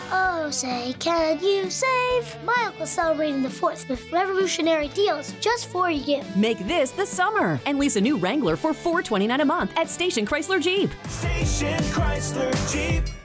Oh, say, can you save? My uncle's celebrating the 4th with revolutionary deals just for you. Make this the summer and lease a new Wrangler for $429 a month at Station Chrysler Jeep. Station Chrysler Jeep.